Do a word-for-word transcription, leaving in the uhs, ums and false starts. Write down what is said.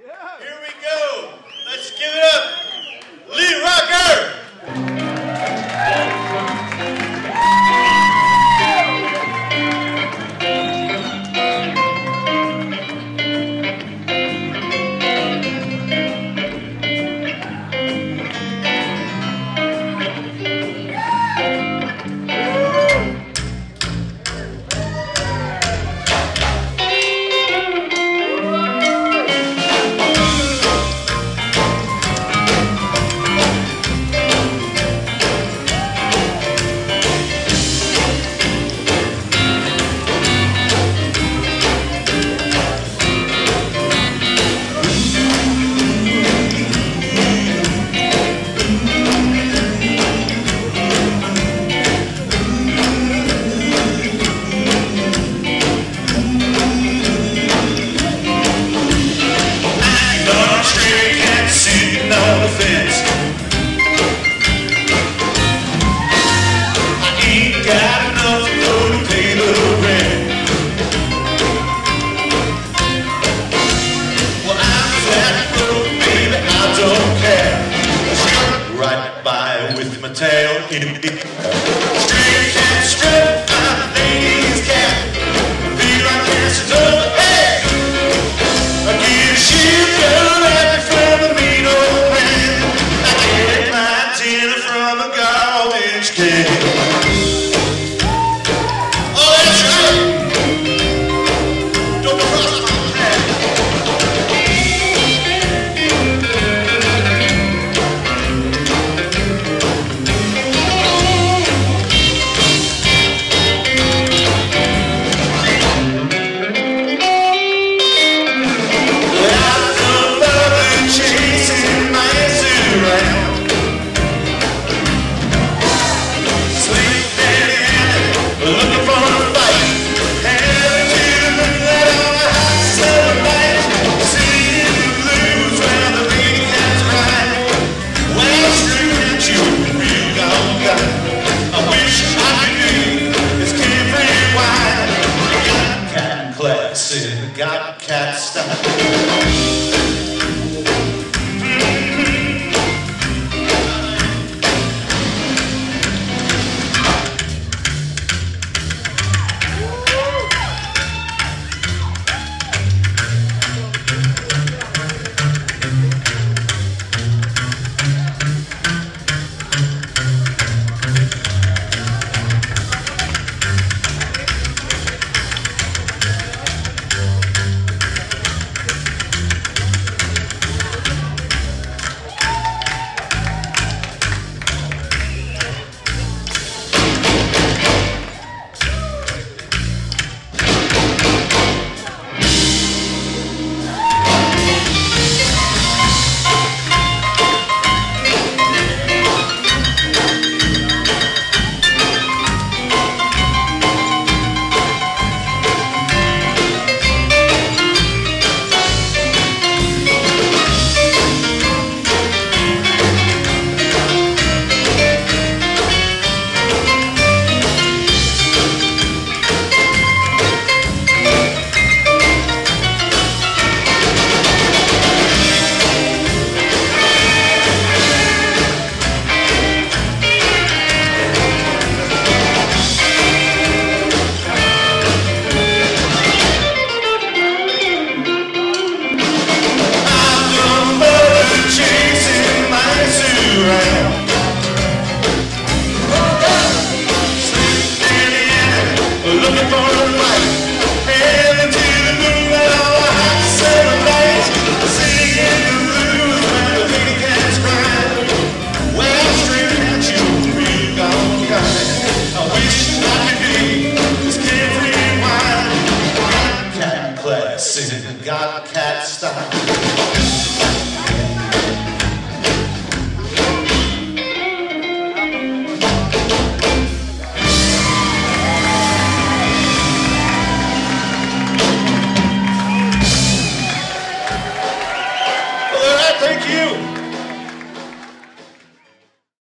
Here we go. Let's give it up. Lee Rocker. With my tail straight cat strip, my lady's cat. Feel like dancing over, hey! I give a shit, girl, happy from a mean old man. I get my dinner from a garbage can. Oh, that's right. Don't cross my path. Got cat style. Got cat style.